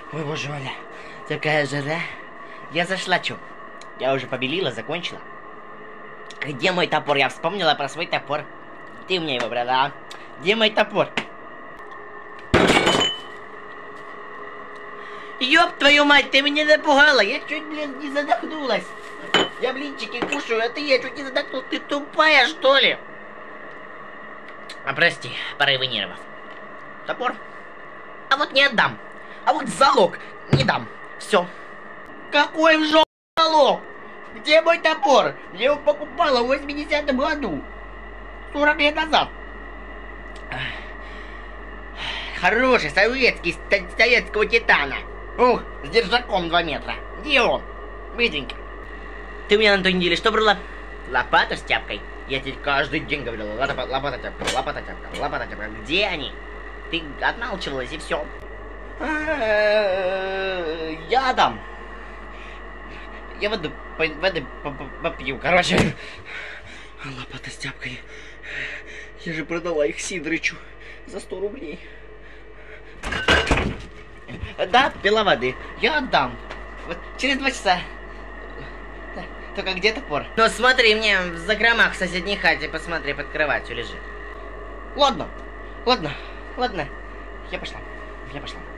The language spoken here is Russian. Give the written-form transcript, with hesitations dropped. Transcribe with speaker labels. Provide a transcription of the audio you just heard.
Speaker 1: Ой, боже мой, такая жара. Я зашла, чё? Я уже побелила, закончила. Где мой топор? Я вспомнила про свой топор. Ты мне его брала. Где мой топор? Ёб твою мать, ты меня напугала. Я чуть, блин, не задохнулась. Я блинчики кушаю, а я чуть не задохнулась. Ты тупая, что ли? А прости, порывы нервов. Топор? А вот не отдам. А вот залог не дам. Все. Какой в жопу залог? Где мой топор? Я его покупала в 80-м году. 40 лет назад. Хороший советский советского титана. Ух, с держаком 2 метра. Где он? Быстренько. Ты у меня на той неделе что брала? Лопату с тяпкой. Я тебе каждый день говорила, лопата тяпка, лопата тяпка, лопата тяпка. Где они? Ты отмалчивалась и все. Я дам. Я воды попью, короче. Лопата с тяпкой. Я же продала их Сидорычу за 100 рублей. Да, пила воды. Я отдам. Вот через 2 часа. Только где топор? Ну смотри, мне в закромах в соседней хате, посмотри, под кроватью лежит. Ладно. Я пошла.